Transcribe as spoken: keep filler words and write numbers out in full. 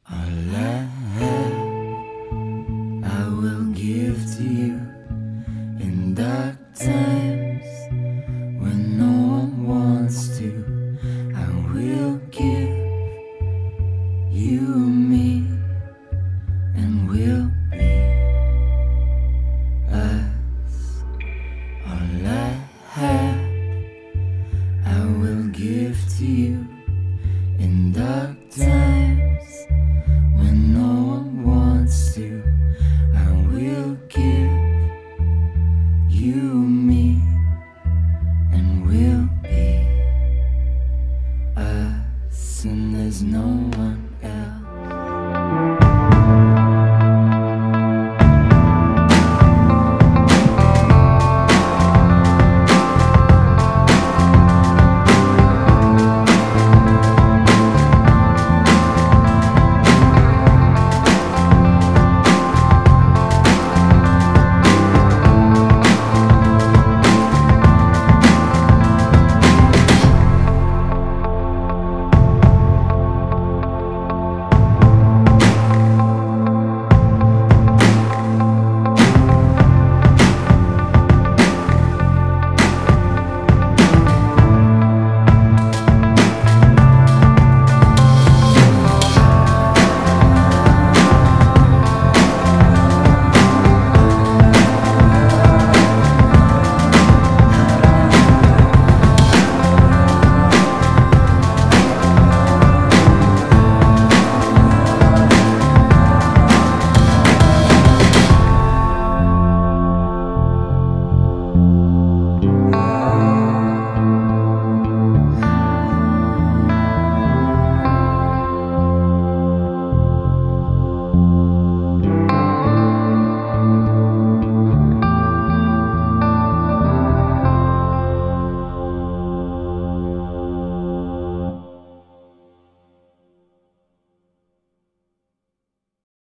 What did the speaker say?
All I have, I will give to you in dark times when no one wants to. I will give you me, and we'll be us. All I have, I will give to you in dark times when no one wants to. I will give you me, and we'll be us, and there's no one else.